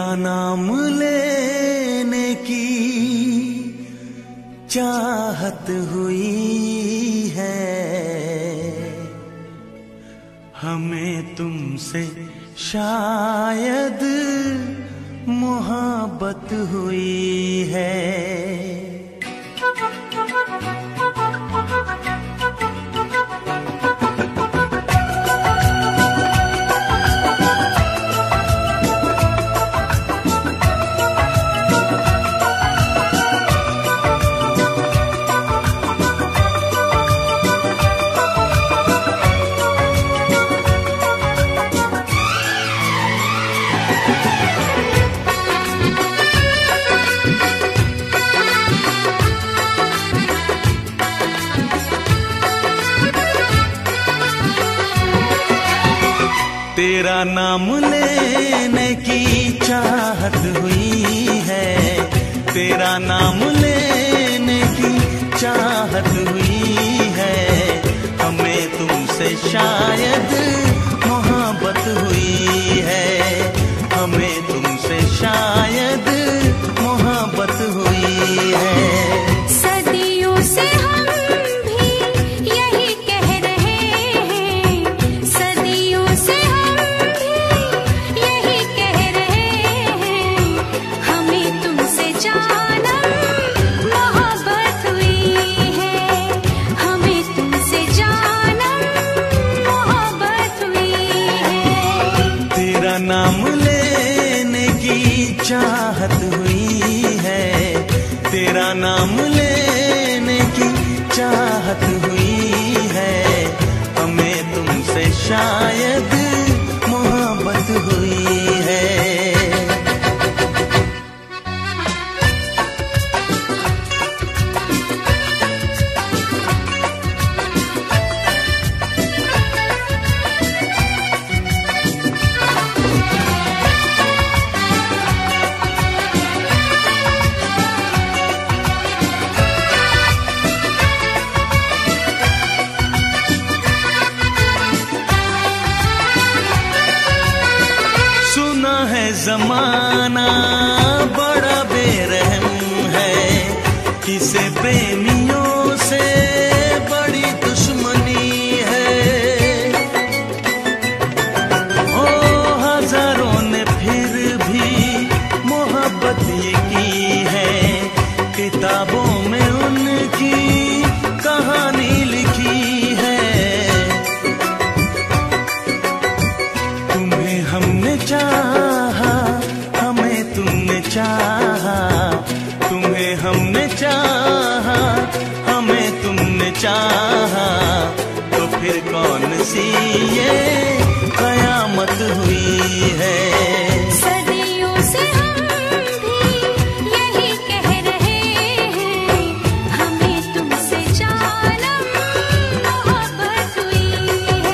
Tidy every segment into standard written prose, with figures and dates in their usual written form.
नाम लेने की चाहत हुई है, हमें तुमसे शायद मोहब्बत हुई है। तेरा नाम लेने की चाहत हुई है, तेरा नाम लेने की चाहत हुई है, हमें तुमसे शायद मोहब्बत हुई है, हमें तुमसे शायद मोहब्बत हुई है। सदियों से हम भी यही कह रहे हैं, सदियों से नाम लेने की चाहत हुई है, तेरा नाम लेने की चाहत हुई है, हमें तुमसे शायद मोहब्बत हुई है। जमाना बड़ा बेरहम है, किसे प्रेमियों से बड़ी दुश्मनी है। ओ हजारों ने फिर भी मोहब्बत ये की है, किताबों में उनकी कहानी लिखी है। तुम्हें हमने चाहा, हमें तुमने चाहा, तुम्हें हमने चाहा, हमें तुमने चाहा, तो फिर कौन सी ये कयामत हुई है। सदियों से हम भी यही कह रहे हैं, हमें तुमसे जानम मोहब्बत हुई है।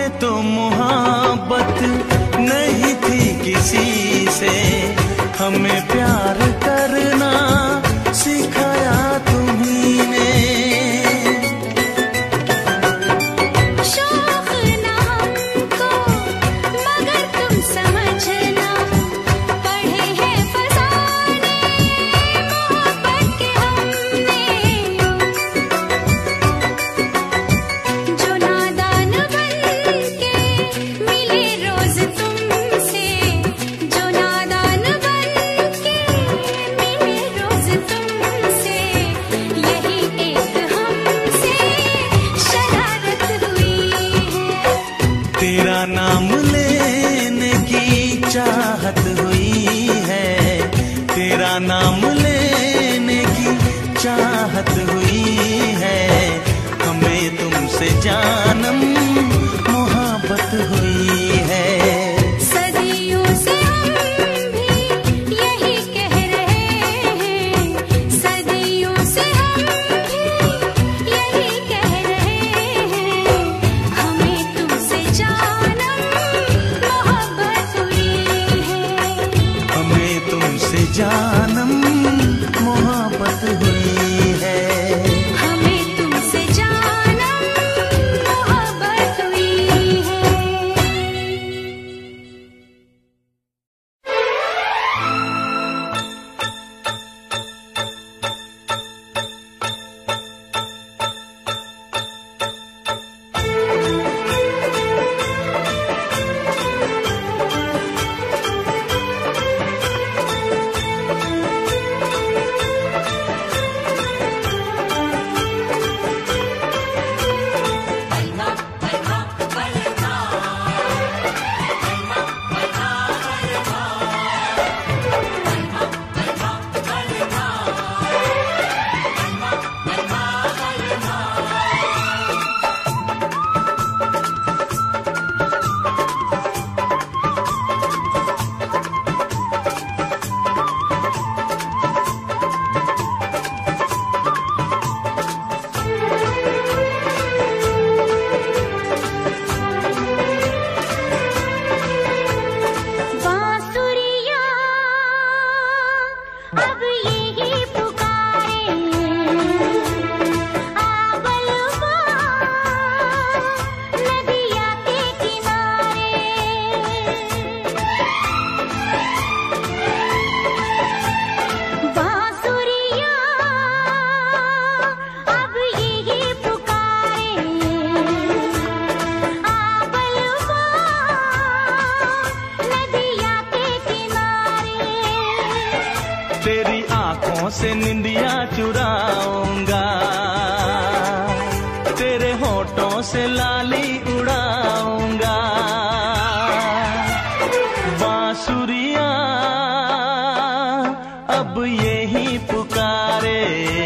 हमें तो मोहब्बत नहीं थी किसी से, हमें प्यार करना सिखाया तुम्ही ने। शौक ना हमको मगर तुम समझना, पढ़े हैं फसाने मोहब्बत के हमने। जो नादान बनके मिले रोज तुमसे, जो नादान बनके मिले रोज तुमसे, यही एक हमसे शरारत हुई है। तेरा नाम लेने की चाहत हुई है, तेरा नाम लेने की चाहत हुई है। हमें तुमसे जानम मोहब्बत हुई है। सदियों से हम भी यही कह रहे हैं, सदियों से हम भी यही कह रहे हैं। हमें तुमसे जानम मोहब्बत हुई है। हमें तुमसे जानम मोहब्बत हुई है। हमें तुमसे जानम मोहब्बत हुई है। बांसुरिया अब यही पुकारे, आबलवा नदिया के किनारे। बांसुरिया अब यही पुकारे, आबलवा नदिया के किनारे। तेरी आंखों से निंदिया चुराऊंगा, तेरे होठों से लाली उड़ाऊंगा। बांसुरिया अब यही पुकारे,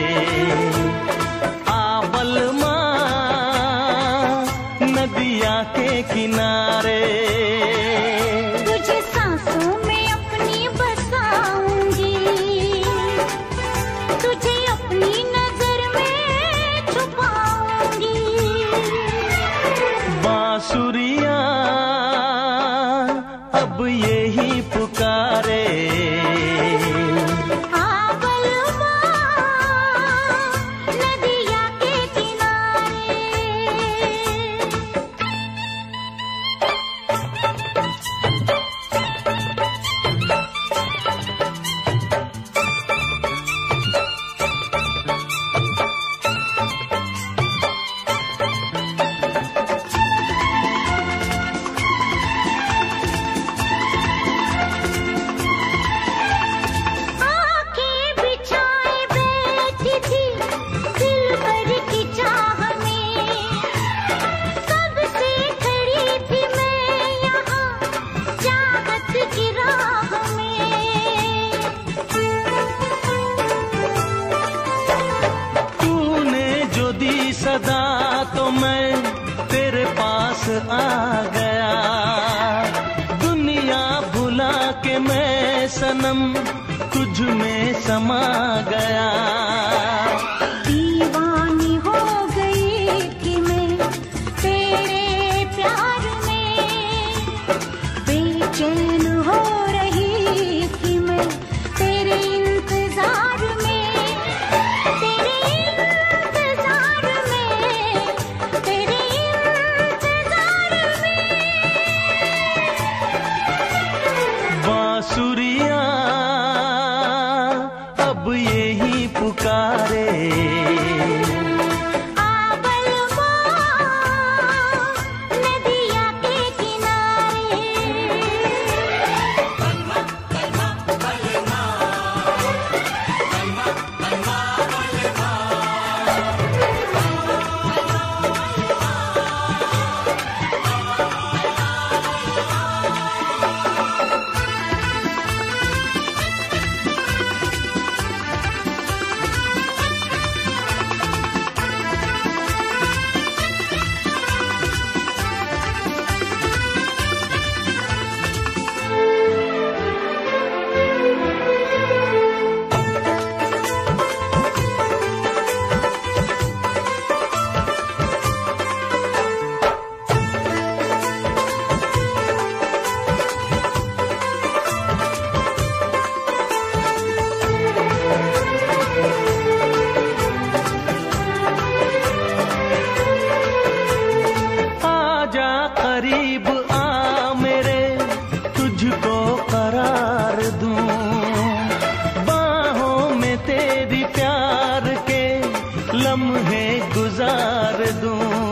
आबलमा नदिया के किनारे। तुझे सांसों में अपनी बसाऊंगी, तुझे अपनी नजर में छुपाऊंगी। बांसुरिया अब यही पुकारे, आबलवा नदिया के किनारे। सदा तो मैं तेरे पास आ गया, दुनिया भुला के मैं सनम तुझ में समा गया। दीवानी हो गई कि मैं तेरे प्यार करीब आ मेरे, तुझको करार दूं, बाहों में तेरी प्यार के लम्हे गुजार दूं।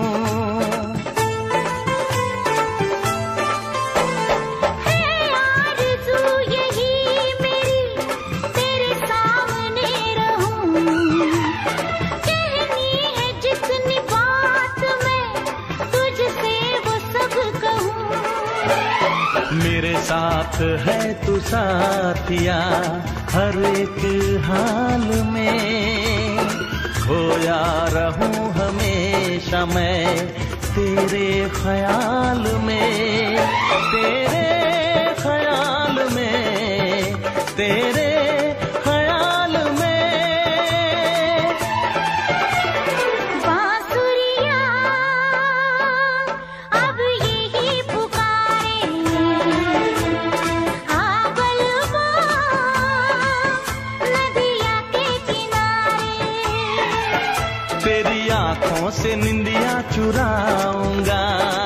मेरे साथ है तू साथिया हर एक हाल में, खोया रहूं हमेशा मैं तेरे ख्याल में, तेरे ख्याल में, तेरे ख्याल में। बांसुरिया अब यही पुकारे, आबलवा नदिया के किनारे। तेरी आंखों से निंदिया चुराऊंगा,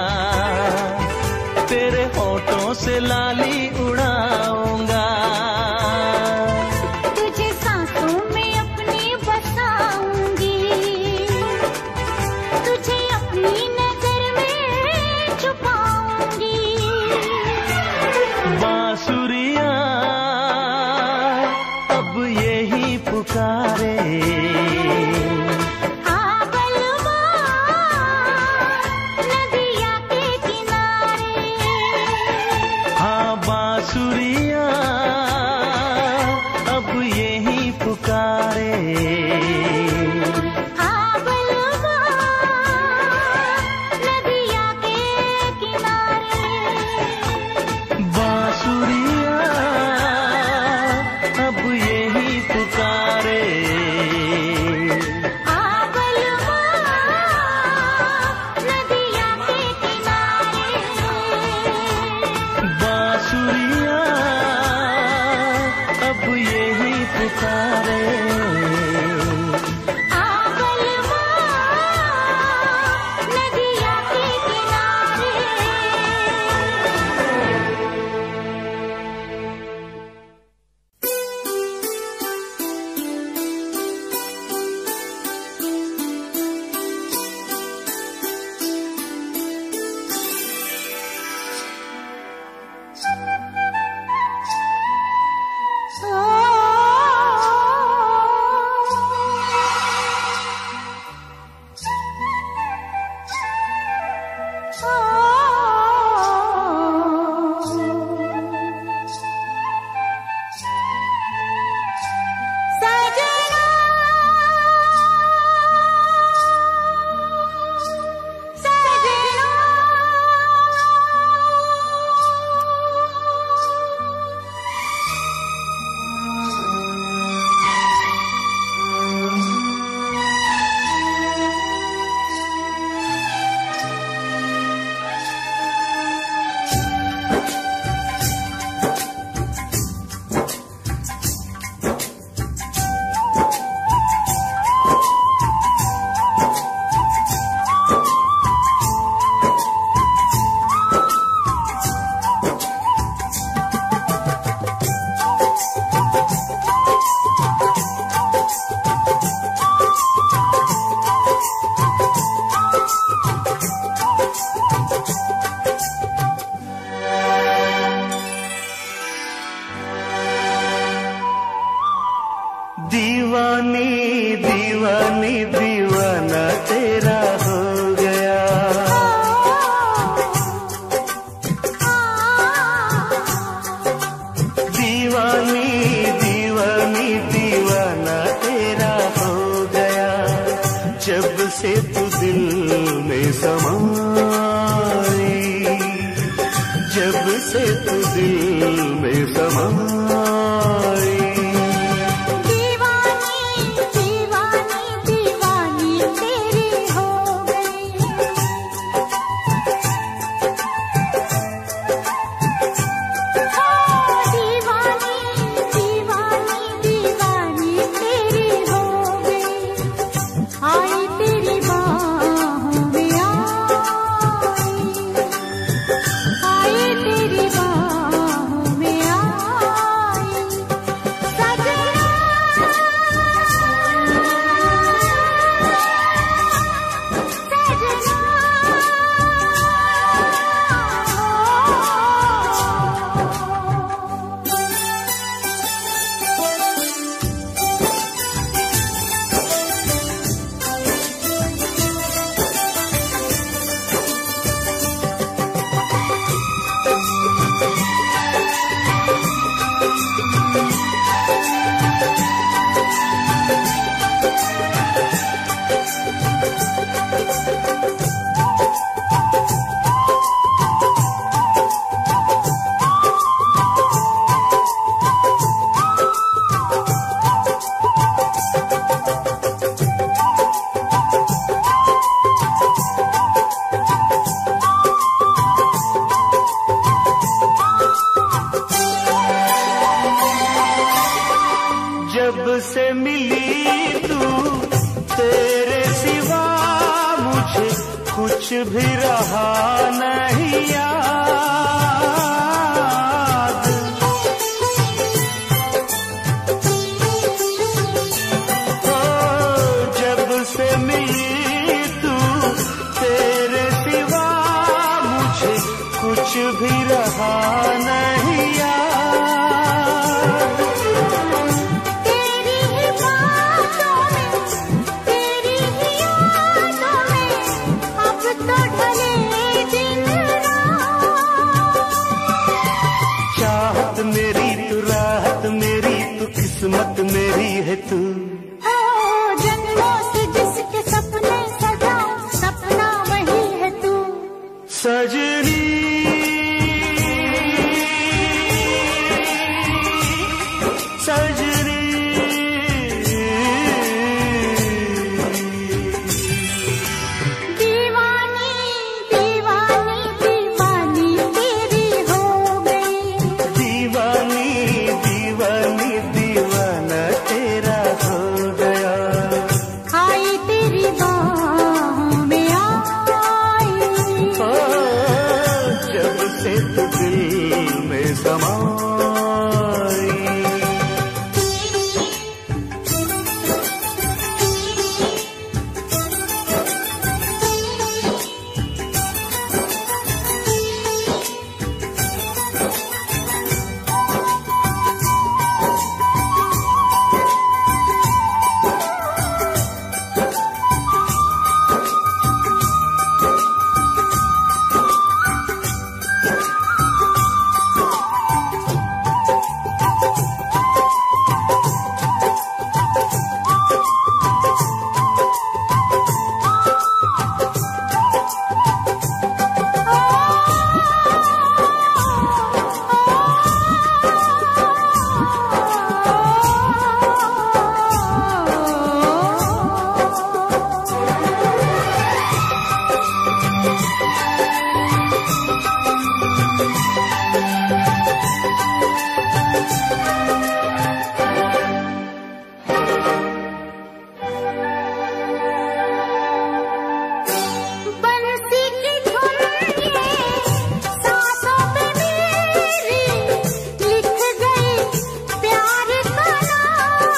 तेरे होठों से लाली उड़ाऊंगा। तुझे सांसों में अपनी बसाऊंगी, तुझे अपनी नजर में छुपाऊंगी। बांसुरिया अब यही पुकारे, आबलवा नदिया के किनारे। हाँ बांसुरिया अब यही पुकारे, आबलवा नदिया के किनारे। बांसुरिया अब यही पुकारे। आबलवा नदिया के किनारे। बांसुरिया अब यही पुकारे। आबलवा नदिया के किनारे। दीवानी दीवानी दीवाना तेरा हो गया, दीवानी दीवानी दीवाना तेरा हो गया। जब से तू दिल में समाई, जब से तू दिल में समाई। भी रहा नहीं याद। ओ जब से मिली तू तेरे सिवा मुझे कुछ भी रहा नहीं याद। तेरी ही बातों में, तेरी ही यादों में अब तो ढले दिन रात। चाहत मेरी तू, राहत मेरी तू, किस्मत मेरी है तू। ओ जन्मों से जिसके सपने सजाऊं, सपना वही है तू। सजनी सजनी दीवानी दीवानी दीवानी तेरी हो गई। दीवानी दीवानी दीवाना तेरा हो गया। आई तेरी बाहों में आई। ओ जब से तू दिल में समाई। बंसी की धुन ये सांसों पे मेरी लिख गई प्यार का नाम।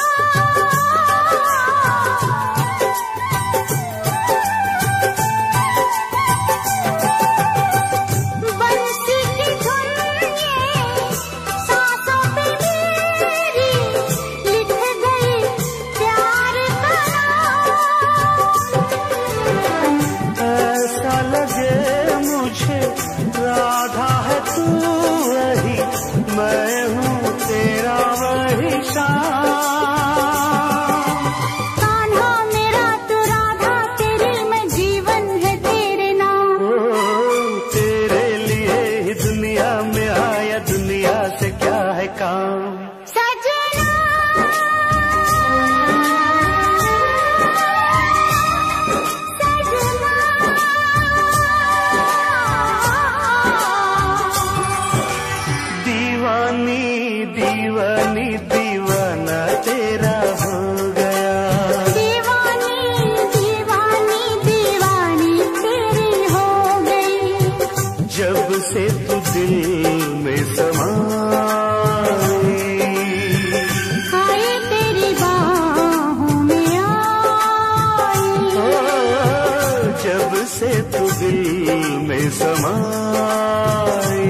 बंसी की धुन ये सांसों पे मेरी लिख गई प्यार का नाम। ऐसा लगे मुझे राधा है तू वही, मैं हूँ तेरा वही श्याम। कान्हा मेरा तू राधा तेरी, मैं जीवन है तेरे नाम। ओ तेरे लिए ही दुनिया में आया, दुनिया से क्या है काम। सजना सजना दीवानी दीवानी दीवाना तेरा हो गया। दीवानी दीवानी दीवानी तेरी हो गई। जब से तू दिल में समाई। आई तेरी बाहों में आई। ओ जब से तू दिल में समाई।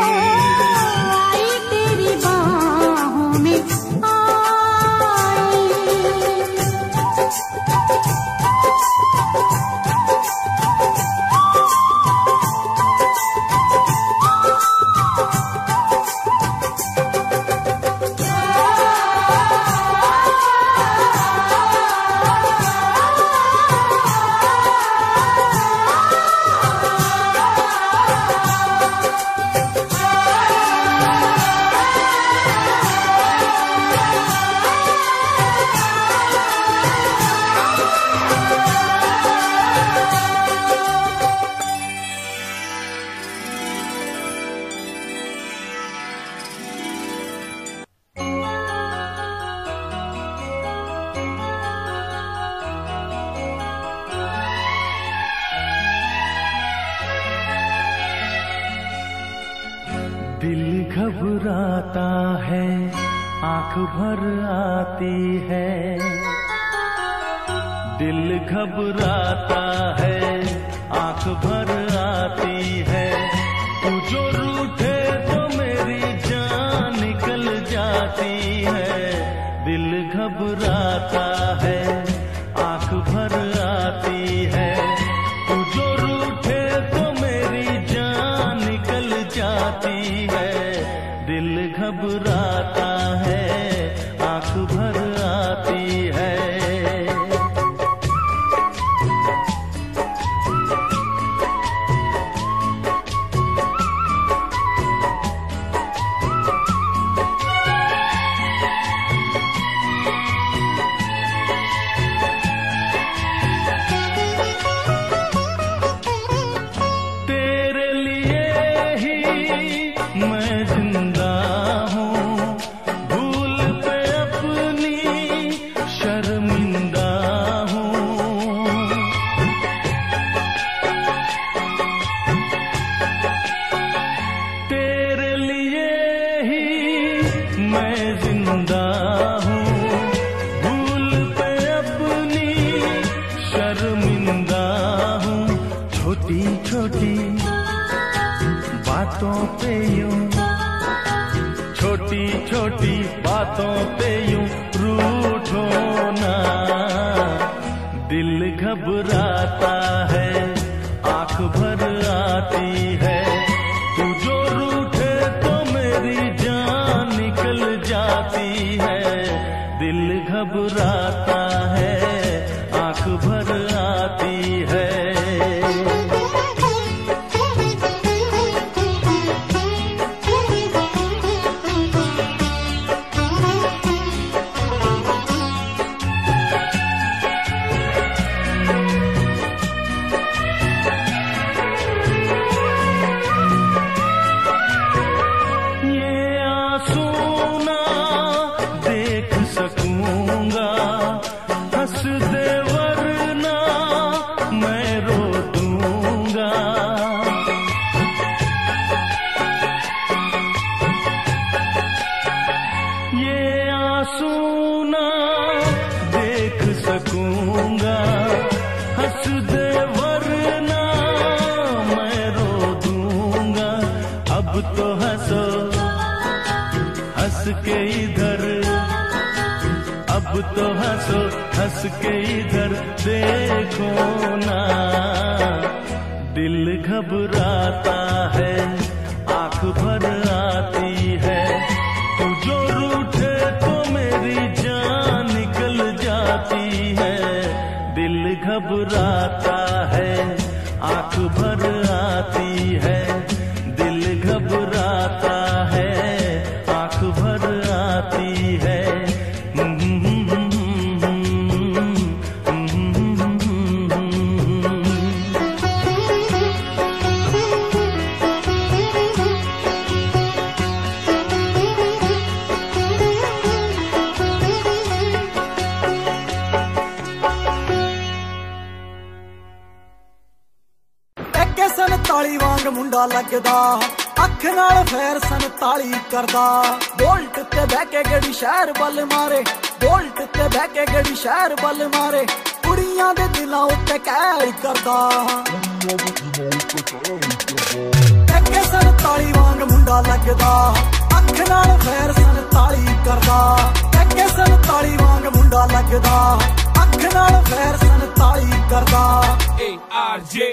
आई तेरी बाहों में आई। दिल घबराता है, आंख भर आती है। दिल घबराता है, आंख भर आती है। तू जो रूठे तो मेरी जान निकल जाती है। दिल घबराता है, आंख भर आती है। तू जो रूठे तो मेरी जान निकल जाती है। दिल घबराता है, आंख भर आती है। बातों पे यूं रूठो ना। दिल घबराता है, आंख भर आती है। तू जो रूठे तो मेरी जान निकल जाती है। दिल घबराता है, आंख भर आती है। तो हंसो हंस के इधर देखो ना। दिल घबराता है, आंख भर आती है। तू जो रूठे तो मेरी जान निकल जाती है। दिल घबराता है, आंख भर आती है। दिल घबराता है, आंख भर आती है। मुंडा लगदा अख नाल फैर 47 करदा। बोल्ट ते बह के गड़ी शहर बल मारे, बोल्ट ते बह के गड़ी शहर बल मारे। कुड़ियां दे दिलां उत्ते कहर करदा। 47 वांग मुंडा लगदा अख नाल फैर 47 करदा। 47 वांग मुंडा लगदा अख नाल फैर 47 करदा। ARJ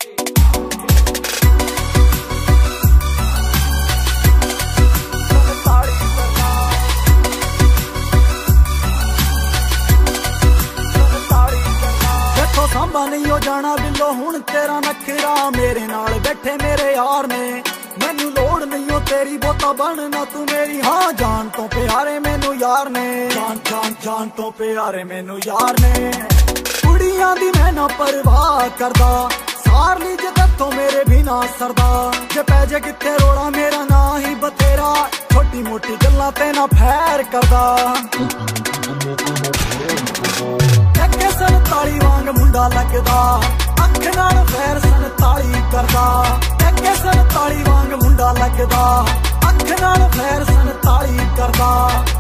सांबा नहीं हो जाना बिल्लो हुण तेरा नखरा। मेरे नाल बैठे मेरे यार ने, मैनू लोड़ नहीं हो तेरी बोता बनना तू मेरी। हाँ जान तो प्यारे मैनू यार ने, जान जान जान तो प्यारे मैनू यार ने। कुड़ियां दी मैं ना परवाह करदा, सार ली जे तत्थों मेरे भी ना सरदा। जे पै जे किथे रोड़ा मेरा ना ही बतेरा। छोटी मोटी गल्लां ते ना फैर करदा। 47 वांग मुंडा लगदा अख नाल फैर 47 करदा। 47 वांग मुंडा लगदा मुझ नाल खैर 47 करदा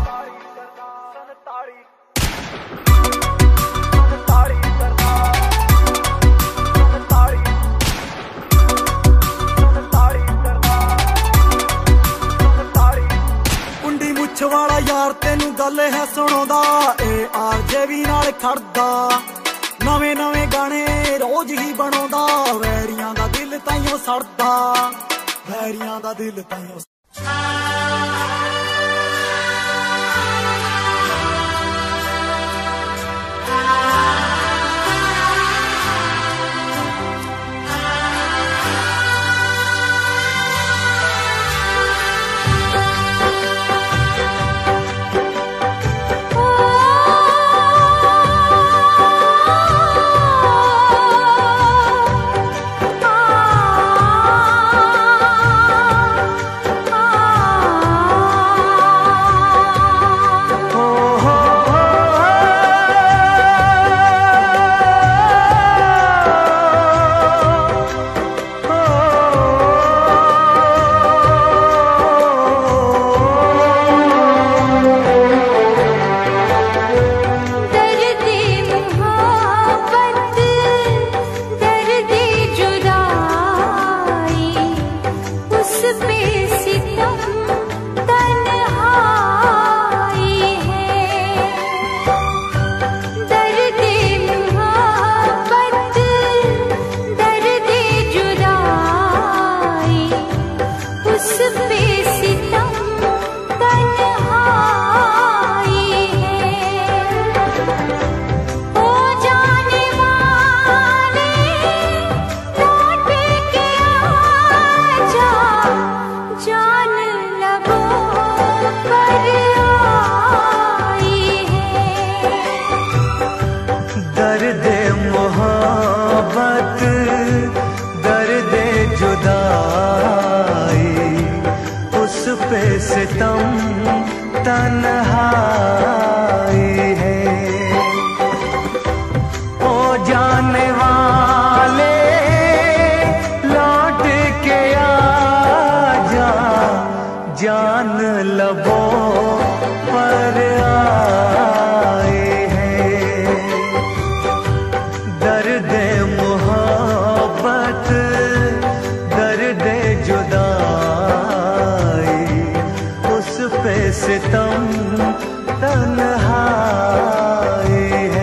कुंडी मुछ वाला यार तेनू गल है सुणोदा ए आरजे भी नाल खड़दा नवे नवे गाने रोज ही बनाउंदा वैरियां दा दिल ताइयों सड़दा वैरियां दा दिल ताइयों सितम तन्हाई है ओ जाने वाले लौट के आजा जान लबों पर आए हैं दर्द मोहब्बत दर्द जुदाई पे सितम तन्हाई है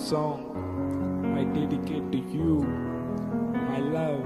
song I dedicate to you, my love.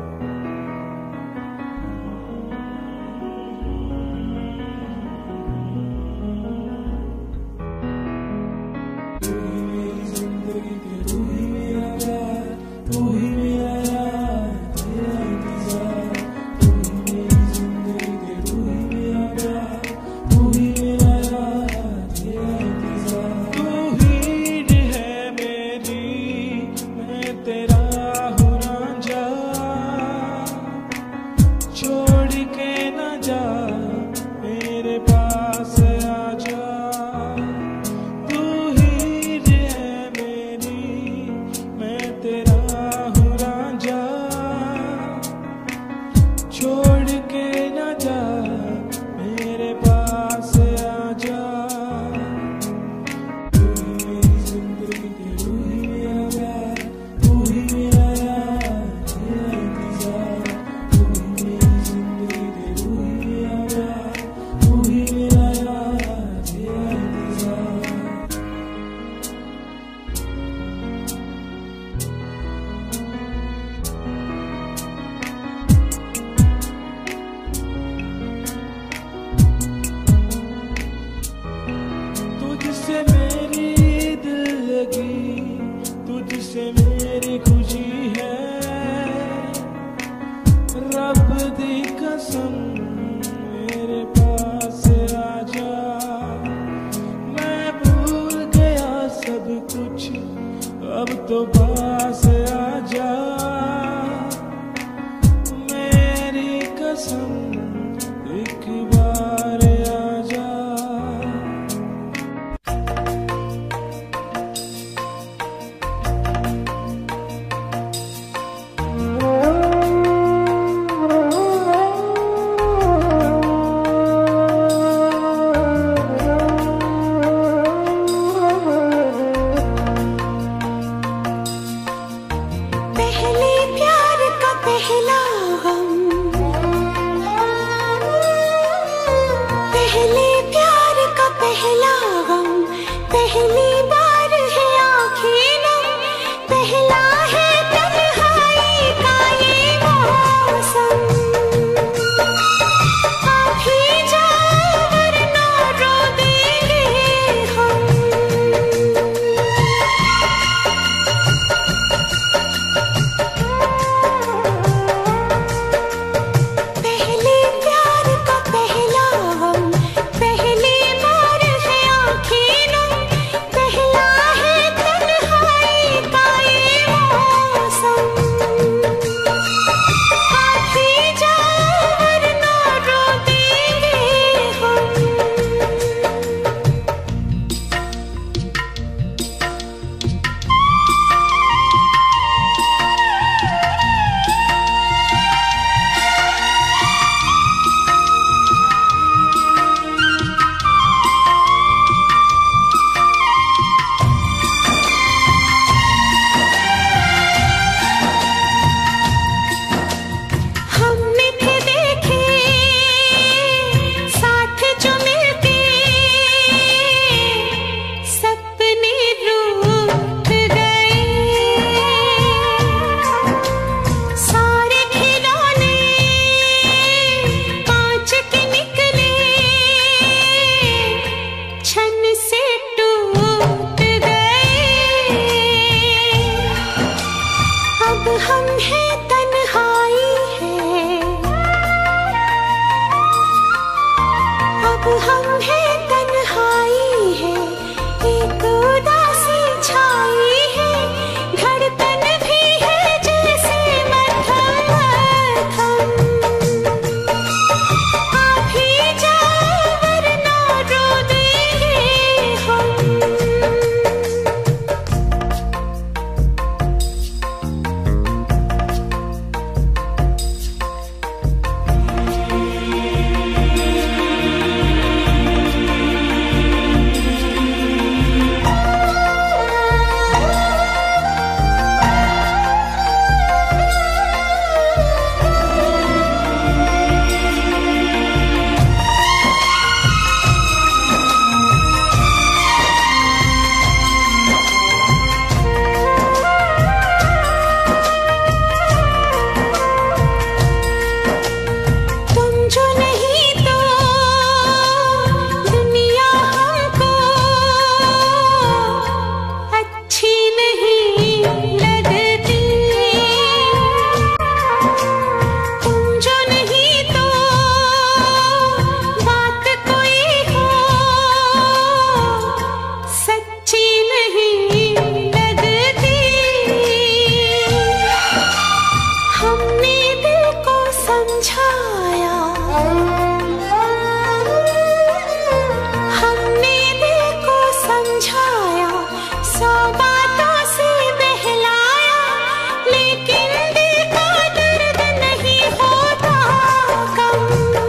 समझाया, 100 बातों से बहलाया, लेकिन दिल का दर्द नहीं होता कम।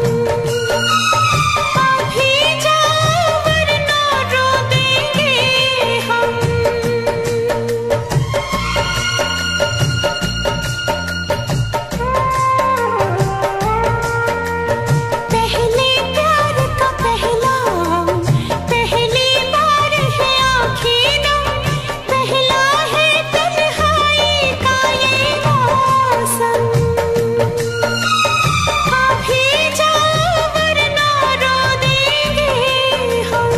अभी जाओ वरना रो देंगे हम। पहले प्यार का पहला पहली बार है आँखें नम, पहला है तन्हाई का ये मौसम। अभी जाओ वरना रो देंगे हम।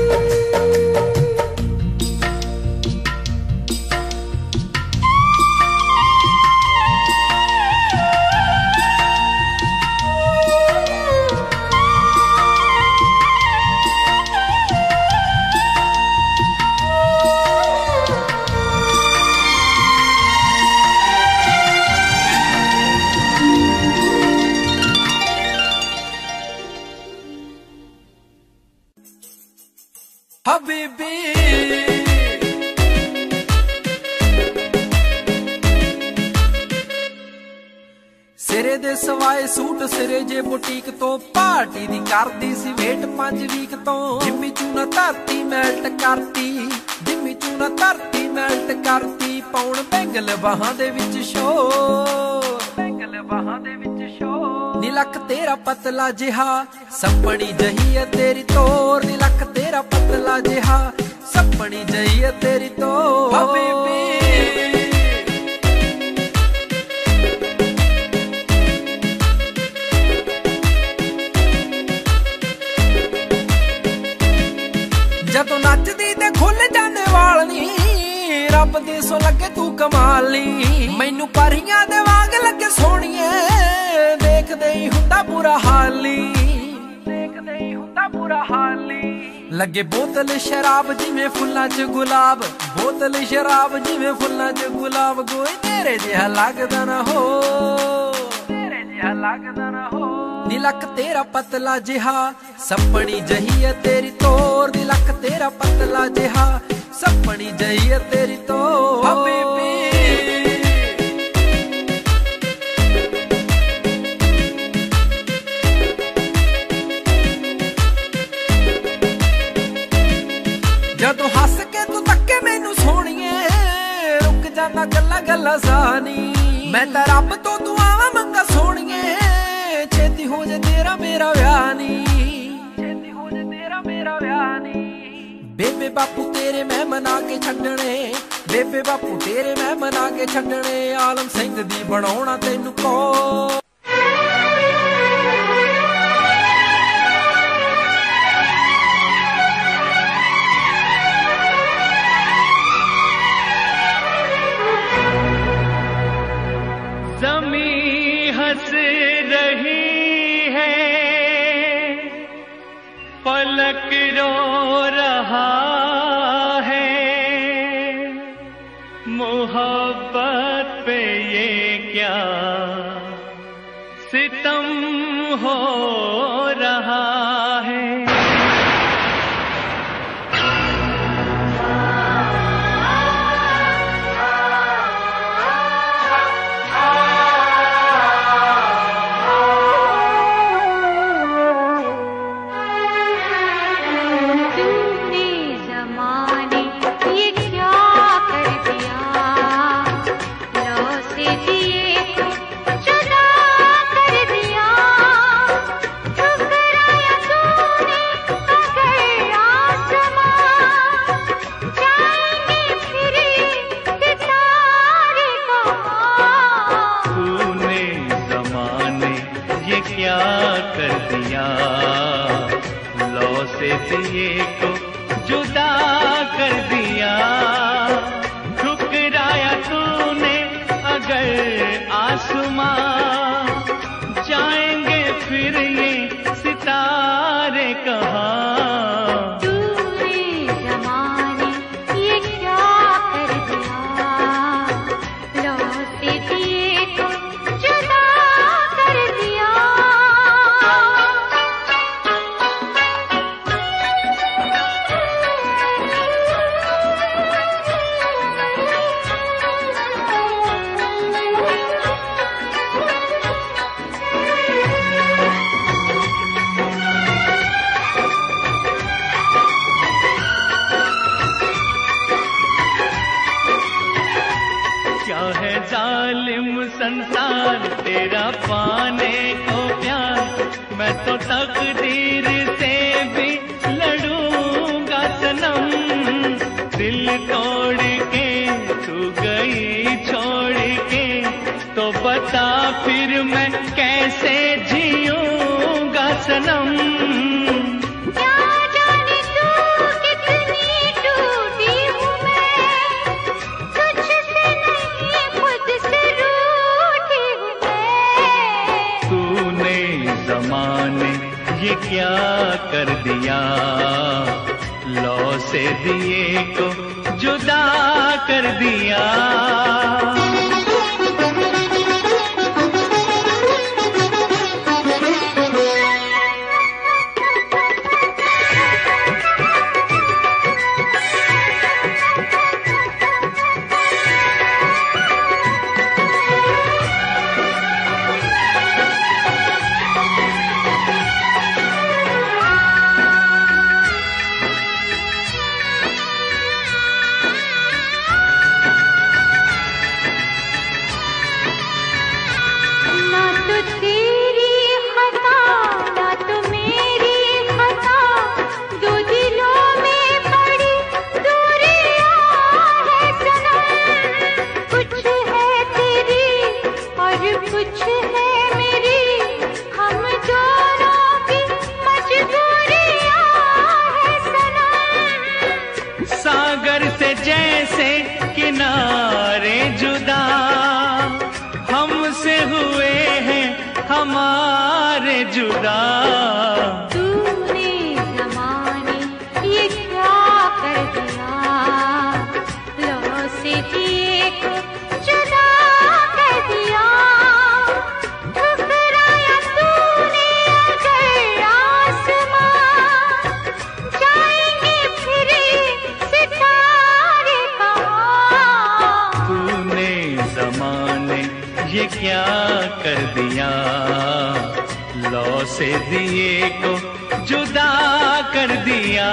हबीबी सिरे दे सवाए सूट सिरे जे बुटीक तो पार्टी दी करदी सी वेट 5 वीक तो जिम्मी चूना धरती मैल्ट करती, जिम्मी चूना धरती मैल्ट करती। पौण बैंगल बाहां दे विच शोर, बैंगल बाहां दे विच शोर। नी लक तेरा पतला जिहा सपनी जही है तेरी तोर, नी लक तेरा पतला जिहा सपनी जही है तेरी तोर। हबीबी जदों नचदी ते खुल जांदे वाल नी, रब दे सो लगे तू कमाल नी। मैनू परियां दे वांग लगे सोहणीए, देखदे ही हुंदा बुरा हाल नी, देखदे ही हुंदा बुरा हाल नी। लगे बोतल शराब जिवें फुल्लां च गुलाब, बोतल शराब जिवें फुल्लां च गुलाब। कोई तेरे जिहा लगदा ना हो, तेरे जिहा लगदा ना हो। नी लक तेरा पतला जिहा सपनी जही है तेरी तोर, नी लक तेरा पतला जिहा सपनी जही है तेरी तोर। हबीबी जदों हस के तू तक्के मैनू सोहणीए, रुक जांदा गल्ला गल्ला सानी। मैं तां रब तो दुआवां मंगा सोहणीए, छेती हो जा तेरा मेरा व्याह नी, छेती हो जा तेरा मेरा व्याह नी। बेबे बापू तेरे मैं मना के छड्डणे, बेबे बापू तेरे मैं मना के छड्डणे। आलम सिंह दी बनाउणा तैनू को ज़मीं हंस रही है, फलक रो रहा है। मोहब्बत पे ये क्या सितम हो रहा है। दिए को जुदा कर दिया, ठुकराया तूने अगर आसमां, जाएंगे फिर ये सितारे कहाँ। तूने ज़माने ये क्या कर दिया, लौटे दिए को जुदा कर दिया। संसार तेरा पाने को प्यार, मैं तो तकदीर से भी लड़ूंगा सनम। दिल तोड़ के तू गई छोड़ के, तो बता फिर मैं कैसे जीऊंगा सनम। ज़माने ये क्या कर दिया, लौ से दिए को जुदा कर दिया। सागर से जैसे किनारे जुदा हमसे हुए हैं हमारे जुदा। तूने ज़माने ये क्या कर दिया, लौ से दिए को जुदा कर दिया। ठुकराया तूने अगर आसमां, जाएंगे फिर सितारे कहाँ। तूने ज़माने ये क्या कर दिया, लौ से दिए को जुदा कर दिया।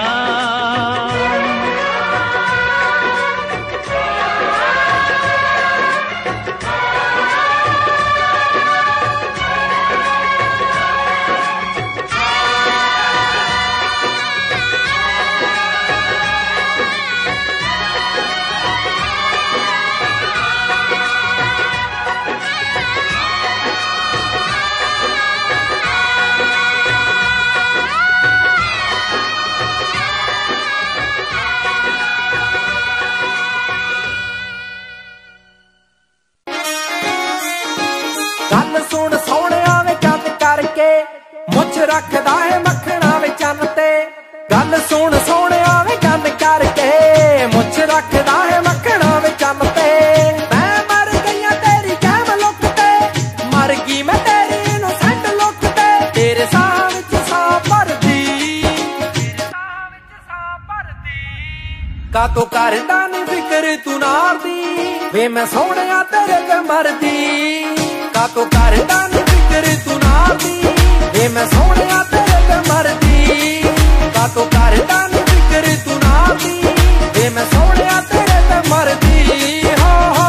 गल सुन सोहणिया वे गल करके, मुछ रखदा है मखना वे चन्न ते। गल सुन सोहणिया वे गल करके, मुछ रखदा है मखना वे चन्न ते। मैं मर गई तेरी कैम लुक ते, मर गई मैं तेरी इनोसेंट लुक ते। तेरे साह विच साह भरदी, का तो करदा नी फिक्र तू नार दी, वे मैं सोहणिया तेरे ते मरदी। का तो करदा नी फिक्र तू नार दी, वे मैं सोहणिया तेरे ते मरदी। का तो करदा नी फिक्र तू नार दी, वे मैं सोहणिया तेरे ते मरदी। हो हो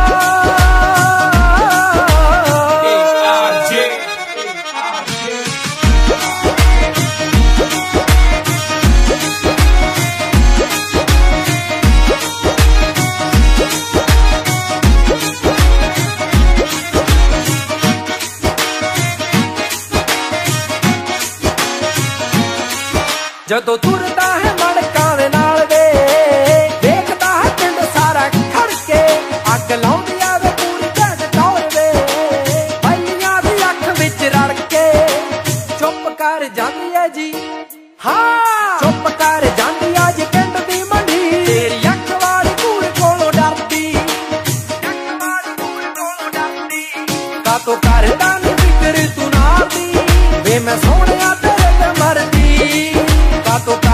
जदों तुरदा है मड़कां दे नाल वे, देखदा है पिंड सारा खड़ के। अग लाउंदी आवे पूरी जग टौर वे, बैलियां दी अख विच रड़ के। चुप कर जांदी है जी, हाँ चुप कर जांदी अज पिंड दी मंडी। तेरी अख वाली कूड़ कोलों डरदी, का तो करदा नी फिक्र तू नार दी, वे मैं सोहणिया तेरे ते मरदी। का तो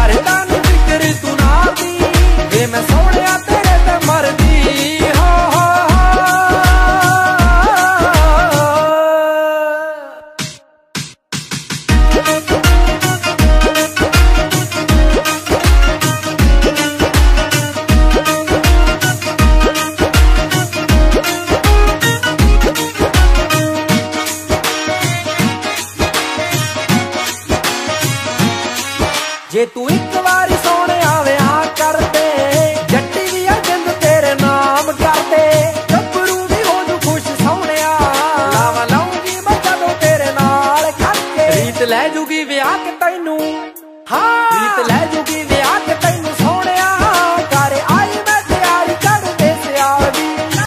ਲੈ ਜੂਗੀ ਵਿਆਹ ਕੇ ਤੈਨੂੰ ਪ੍ਰੀਤ ਲੈ ਜੂਗੀ ਵਿਆਹ ਕੇ ਤੈਨੂੰ ਸੋਹਣਿਆ ਘਰ ਆਈ ਮੈਂ ਤਿਆਰੀ ਕਰਦੇ ਸਿਆਲ ਦੀ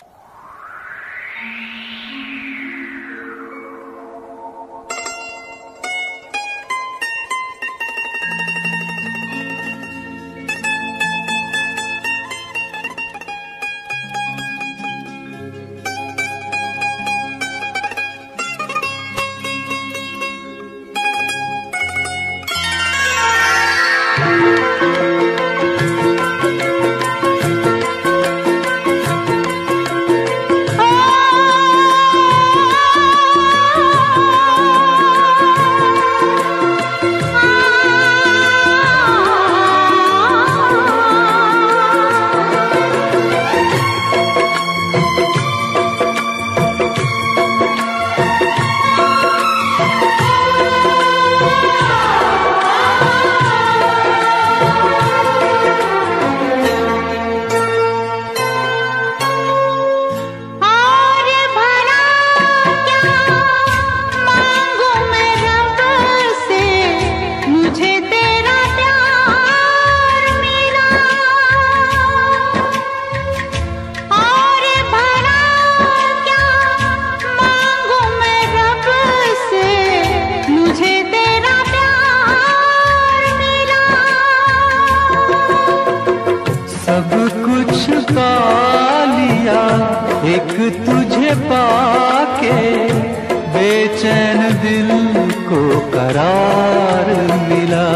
एक तुझे पाके बेचैन दिल को करार मिला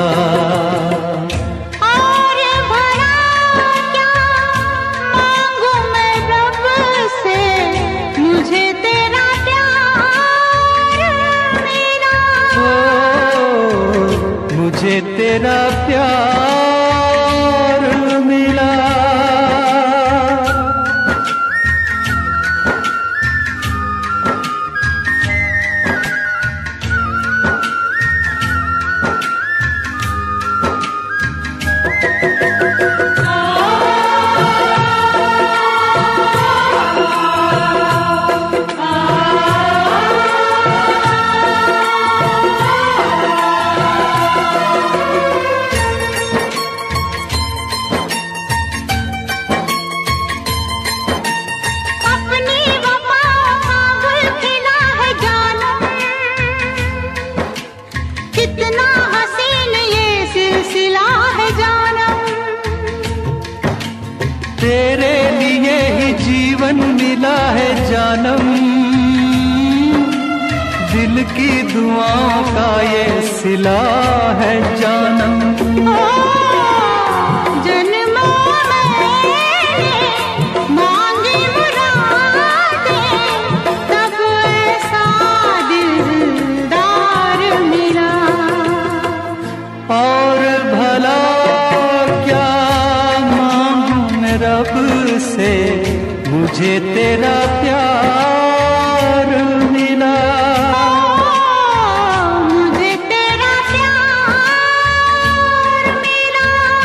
और भला क्या मांगू मैं रब से मुझे तेरा प्यार मिला मुझे तेरा प्यार मिला तेरे लिए ही जीवन मिला है जानम दिल की दुआओं का ये सिला है जानम जन्मों में मांगी मुरादें तब ऐसा दिलदार मिला और भला रब से मुझे तेरा प्यार मिला मुझे तेरा प्यार मिला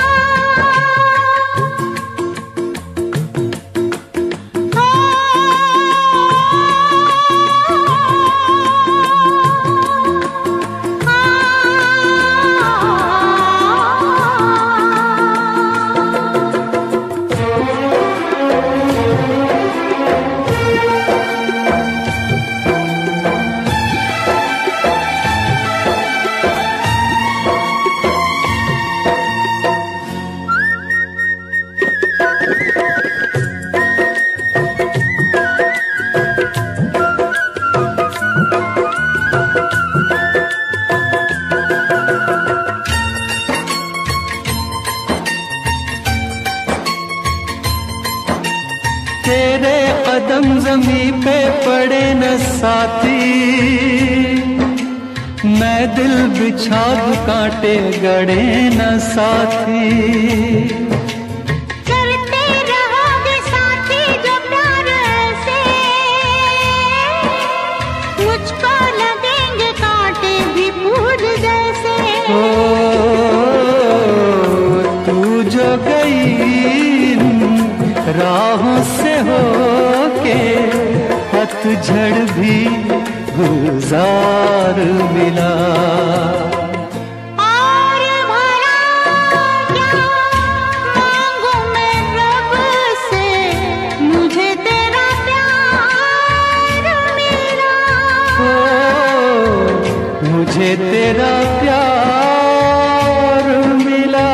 तेरे कदम ज़मीं पे पड़े न साथी मैं दिल बिछा दूं कांटे गड़े न साथी करते रहोगे साथी जो प्यार ऐसे मुझको लगेंगे कांटे भी फूल जैसे तू जो गई राहों से होके पतझड़ भी गुलजार मिला। और भला क्या मांगू मैं रब से, मुझे तेरा प्यार मिला। मुझे तेरा प्यार मिला।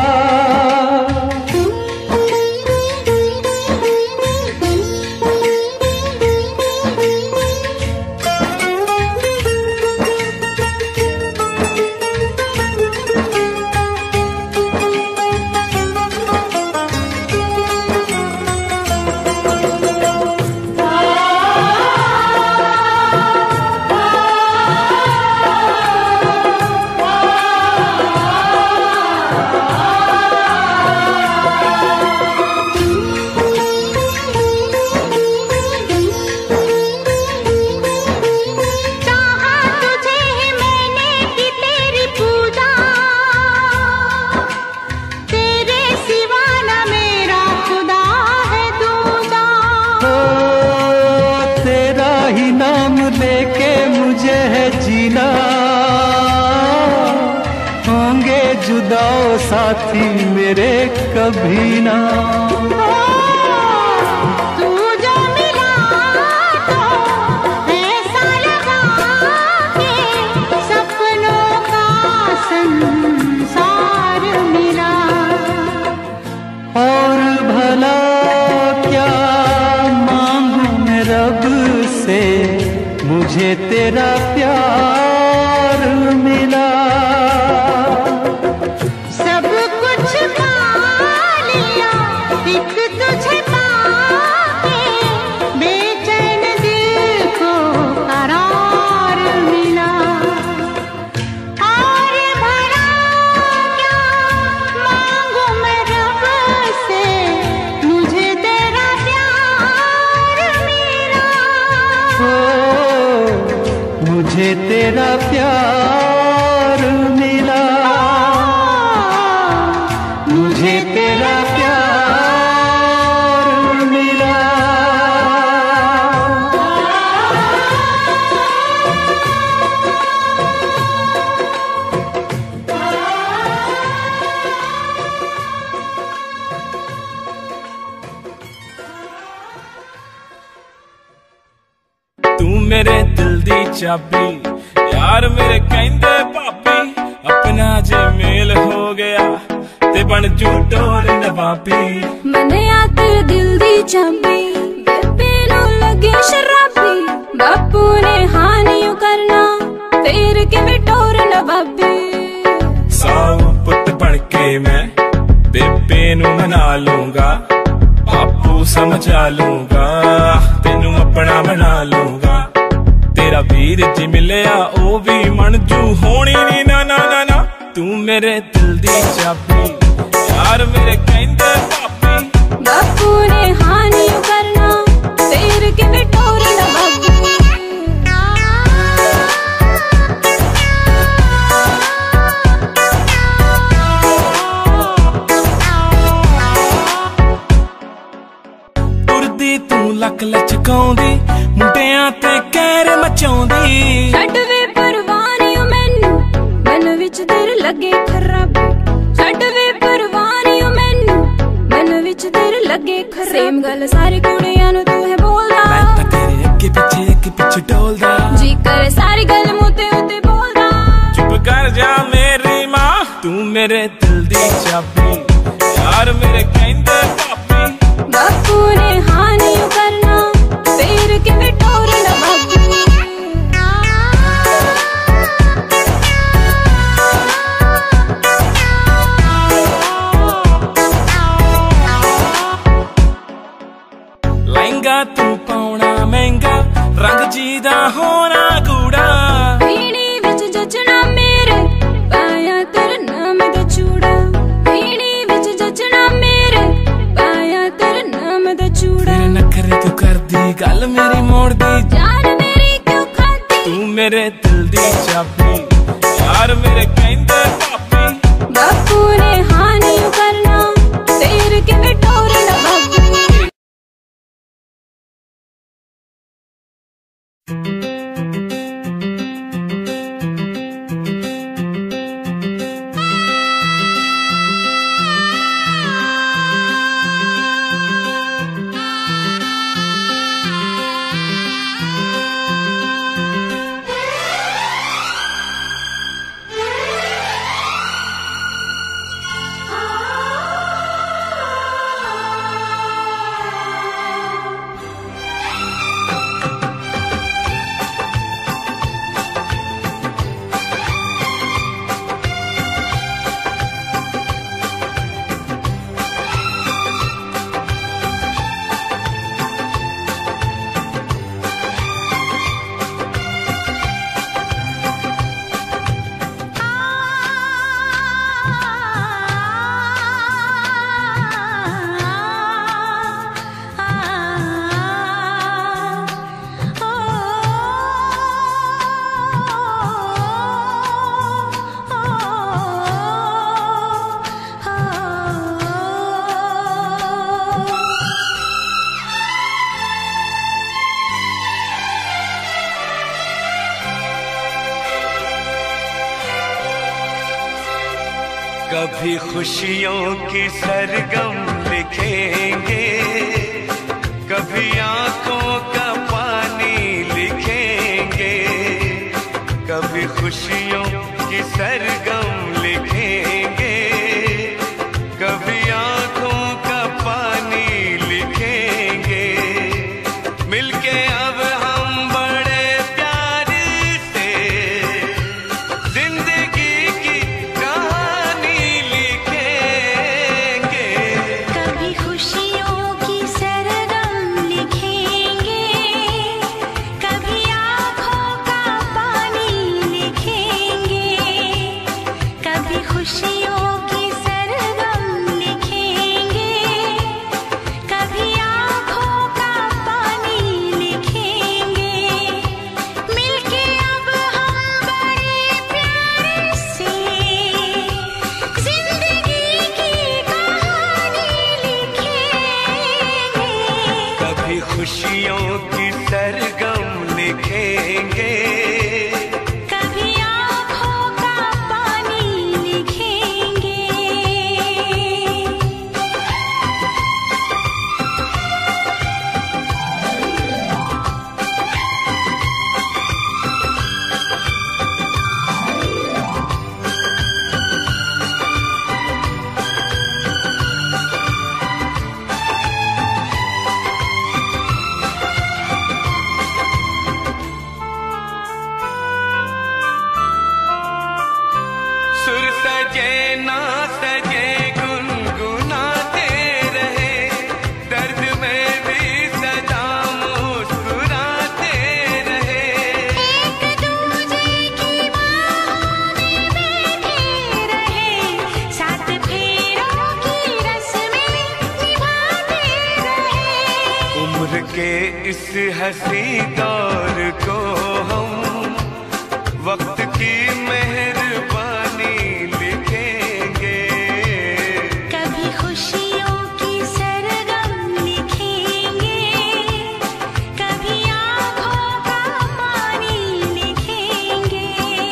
साथी मेरे कभी ना। तू जो मिला तो ऐसा लगा के सपनों का संसार मिला। और भला क्या मांगू मैं रब से, मुझे तेरा प्यार मिला। मुझे तेरा प्यार मिला। मुझे तेरा प्यार मिला। तू मेरे दिल दी चाबी यार मेरे कहंदे भाभी, अपना जे मेल हो गया ते बन जू डोर नवाबी। मने आत दिल दी चाबी बेबे नु लगे शराबी, बापू ने हानियो करना तेर के विटोर नवाबी। साऊ पुत बन के मैं बेबे नु मना लूंगा, बापू समझा लूंगा, तेनू अपना बना लूंगा। तेरा वीर जी मिलिया ओ भी मनजू होनी नी ना ना ना ना। तू मेरे दिल दी चाबी यार मेरे कहंदे भाभी, बापू ने हानियो करना तेर के विटोर नवाबी। तुरदी तू लक लचकाउंदी, मुंडियां ते कहर मचाउंदी। छड्ड वे परवानियो मैनू मन विच तेरे लगे खराबी। छड्ड वे परवानियो मैनू मन विच तेरे लगे खराबी। सेम गल सारी कुड़ियां नू तू है बोलदा, मैं तां तेरे अगे पिछे डोलदा। जी करे सारी गल मुते उते बोलदा। चुप कर जा मेरी मां, तू मेरे दिल दी चाबी यार मेरे कहंदे भाभी, बापू ने हानियो करना तेर के विटोर नवाबी। लहंगा तू पाउना महंगा, रंग जी दा होना गूड़ा। वीणी विच जचना मेरे पाया तेरे नाम दा चूड़ा। वीणी विच जचना मेरे पाया तेरे नाम दा चूड़ा। तेरे नखरे क्यों करदी गल मेरी मोड़ दी, जान मेरी क्यों खाती। तू मेरे दिल दी चाबी यार मेरे कहंदे भाभी, बापू ने हानियो करना तेर के विटोर नवाबी। कभी खुशियों की सरगम लिखेंगे, कभी आंखों का पानी लिखेंगे, कभी खुशियों की सरगम लिखेंगे, कभी आंखों का पानी लिखेंगे। मिलके अब हम बड़े प्यार से जिंदगी की कहानी लिखेंगे। कभी खुशियों की सरगम लिखेंगे, कभी आँखों का पानी लिखेंगे, कभी खुशियों की सरगम लिखेंगे, कभी आँखों का पानी लिखेंगे। मिलके अब हम बड़े प्यार से जिंदगी की कहानी लिखेंगे। कभी खुशियों की सरगम लिखेंगे, कभी आँखों का पानी लिखेंगे। सुर सजे ना सजे गुनगुनाते रहे, दर्द में भी सदा मुस्कुराते रहे। एक दूजे की बाहों में बैठे रहे, साथ फेरों की रस्में निभाते रहे। उम्र के इस हंसी दौर को हम वक्त की मेहरबानी लिखेंगे। कभी खुशियों की सरगम लिखेंगे, कभी आँखों का पानी लिखेंगे।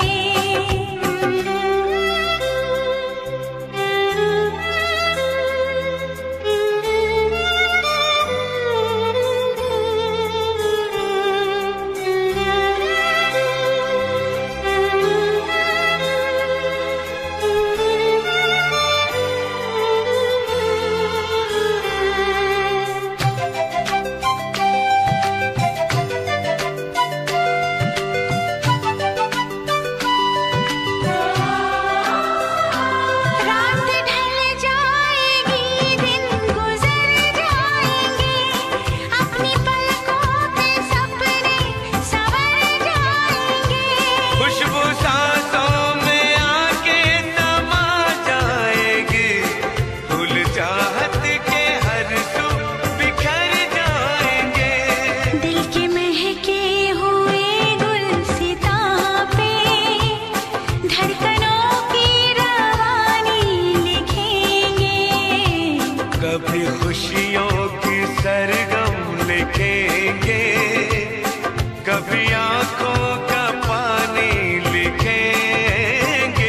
रात ढल जाएगी, दिन गुजर जाएंगे, अपनी पलकों पे सपने संवर जाएंगे। खुशबू सांसों में आके समा जाएगी, फूल चाहत के हर सू बिखर जाएंगे। दिल के महके हुए गुलसितां पे धड़कनों की रवानी लिखेंगे। कभी खुशियों की सरगम लिखेंगे, कभी आंखों का पानी लिखेंगे।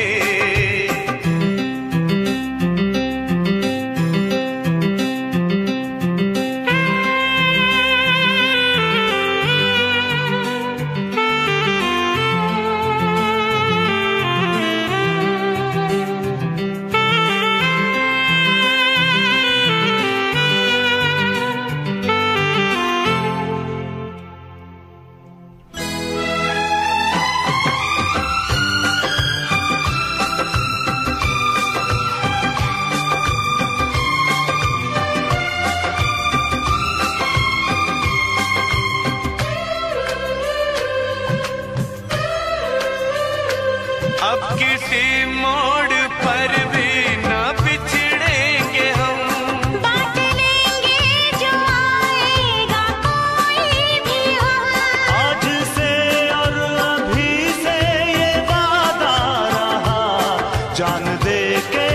अब किसी मोड़ पर भी न बिछड़ेंगे हम, बांट लेंगे जो आएगा कोई भी हम। आज से और अभी से ये वादा रहा, जान दे के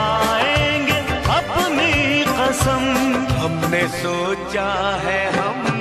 निभाएंगे अपनी कसम। हमने सोचा है हम